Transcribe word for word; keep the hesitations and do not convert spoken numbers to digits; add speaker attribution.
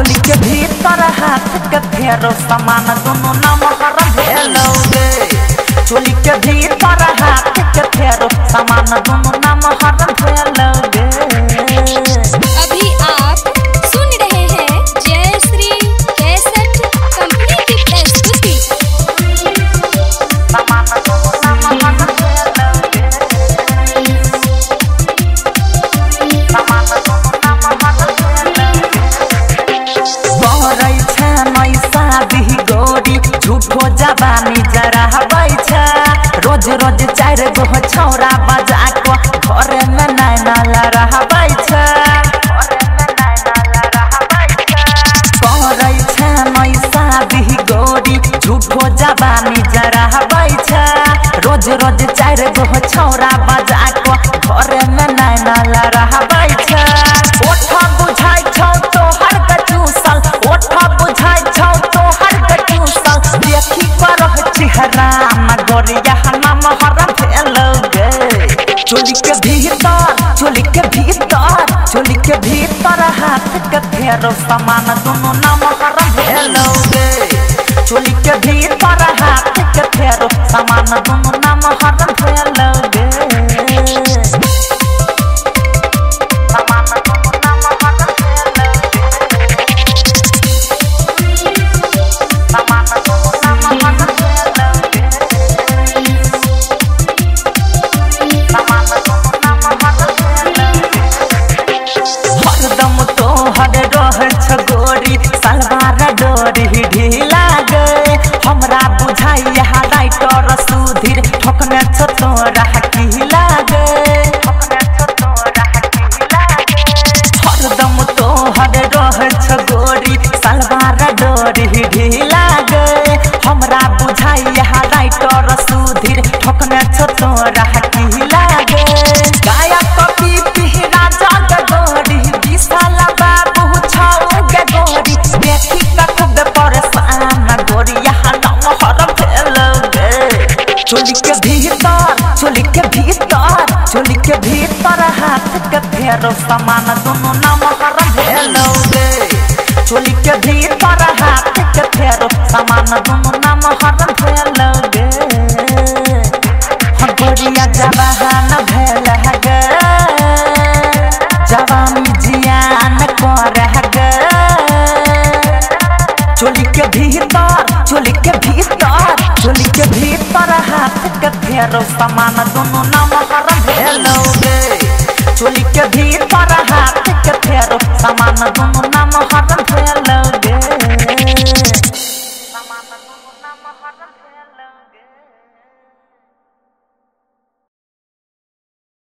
Speaker 1: चोली के भीतर हाथ के फेरो सामान दोनों नाम हर भेलोगे। चोली के भीतर हाथ के फेरो सामान दोनों नाम हर भेलोगे।
Speaker 2: अभी आप सुन रहे हैं जय श्री कैसेट कंपनी की प्रस्तुति।
Speaker 1: सामान दोनों नाम हर भेलोगे। सामान दोनों नाम हर भेलोगे। झूठो जबानी जरा बैठा रोज रोज चार गो छौरा बजा को घर में नैना लड़ा बैठा करे छे शादी गोरी। झूठो जबानी जरा बैठा रोज रोज चार गो छौरा बजा को घर में नैना लड़ा बैठा। ओठा बुझाई छौ तोहर कचूसल, ओठा बुझाई छौ तोहर कचूसल। देखी पर चेहरा में गोरिया नाम हर भेलोगे। चोली के भीतर चोली के भीतर चोली के भीतर हाथ के फेरो सामान दोनों नाम हर भेलोगे। चोली के भीतर हाथ के फेरो सामान दोनों नाम हर भेलोगे। सामान दोनों नाम हर भेलोगे। सामान दोनों नाम हर भेलोगे। सामान दोनों नाम हर भेलोगे। हरदम तोहर रह छगोरी सलवार डोरी ढीला गए। हमरा बुझाई यहाँ राइटर सुधीर ठोकने छ तोरा की लागे। हरदम तोहर रह छगोरी सलवार डोरी ढीला गए। हमरा बुझाई यहाँ राइटर सुधीर ठोकने छ तोरा की लागे। गाया कपी पिहरा जग गोरी विशाल बाबू छाऊ के गोरी। देखी कखब परेशान गोरी यहाँ नाम हर भेलोगे। चोली के भीतर चोली के भीतर चोली के भीतर हाथ के फेरो सामान दोनों नाम हर भेलोगे। चोली के भीतर हाथ के फेरो सामान दोनों नाम हर भेलोगे। गोरिया जवान भेल गे जवानी जियान कर गे। चोली के भीतर चोली के भीतर चोली के भीतर हाथ के फेरो सामान दोनों नाम हर भेलोगे। चोली के भीतर हाथ के फेरो सामान दोनों